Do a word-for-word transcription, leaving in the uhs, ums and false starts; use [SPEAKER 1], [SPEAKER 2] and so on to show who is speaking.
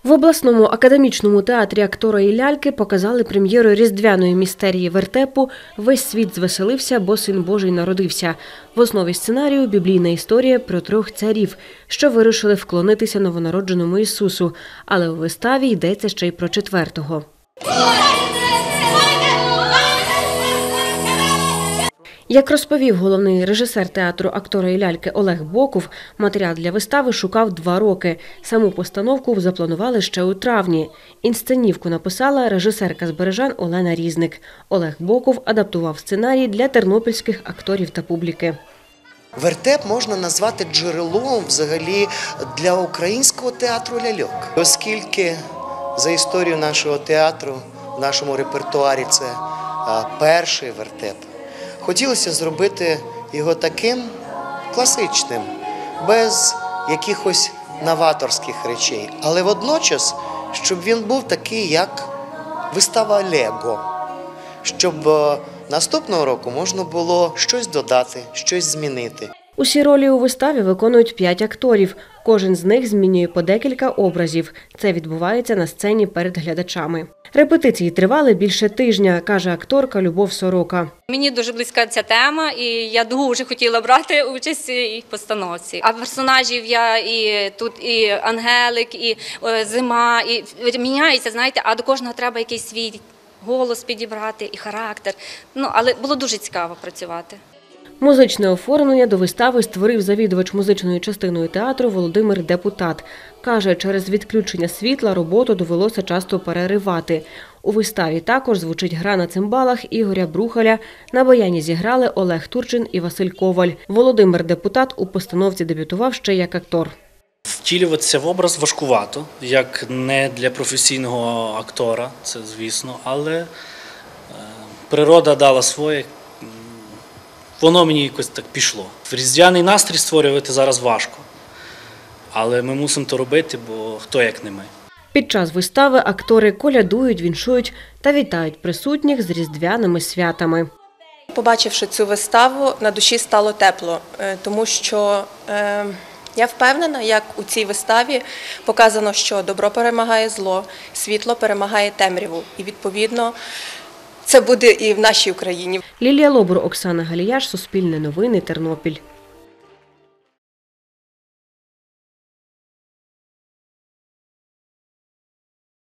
[SPEAKER 1] В обласному академічному театрі «Актора і ляльки» показали прем'єру різдвяної містерії вертепу «Весь світ звеселився, бо син Божий народився». В основі сценарію – біблійна історія про трьох царів, що вирішили вклонитися новонародженому Ісусу. Але у виставі йдеться ще й про четвертого. Як розповів головний режисер театру «Актора і ляльки» Олег Боков, матеріал для вистави шукав два роки. Саму постановку запланували ще у травні. Інсценівку написала режисерка з Бережан Олена Різник. Олег Боков адаптував сценарій для тернопільських акторів та публіки.
[SPEAKER 2] Вертеп можна назвати джерелом взагалі для українського театру ляльок. Оскільки за історію нашого театру, в нашому репертуарі це перший вертеп, хотілося зробити його таким класичним, без якихось новаторських речей, але водночас, щоб він був такий, як вистава Лего, щоб наступного року можна було щось додати, щось змінити.
[SPEAKER 1] Усі ролі у виставі виконують п'ять акторів. Кожен з них змінює по декілька образів. Це відбувається на сцені перед глядачами. Репетиції тривали більше тижня, каже акторка Любов Сорока.
[SPEAKER 3] Мені дуже близька ця тема, і я дуже хотіла брати участь у цій постановці. А персонажів я і тут і ангелик, і зима, і міняється, знаєте, а до кожного треба якийсь свій голос підібрати і характер. Ну, але було дуже цікаво працювати.
[SPEAKER 1] Музичне оформлення до вистави створив завідувач музичною частиною театру Володимир Депутат. Каже, через відключення світла роботу довелося часто переривати. У виставі також звучить гра на цимбалах Ігоря Брухаля, на баяні зіграли Олег Турчин і Василь Коваль. Володимир Депутат у постановці дебютував ще як актор.
[SPEAKER 4] Втілюватися в образ важкувато, як не для професійного актора, це звісно, але природа дала своє. Воно мені якось так пішло. Різдвяний настрій створювати зараз важко, але ми мусимо то робити, бо хто як не ми.
[SPEAKER 1] Під час вистави актори колядують, віншують та вітають присутніх з різдвяними святами.
[SPEAKER 5] Побачивши цю виставу, на душі стало тепло, тому що е, я впевнена, як у цій виставі показано, що добро перемагає зло, світло перемагає темряву. І відповідно це буде і в нашій Україні.
[SPEAKER 1] Лілія Лобур, Оксана Галіяш, Суспільне новини, Тернопіль.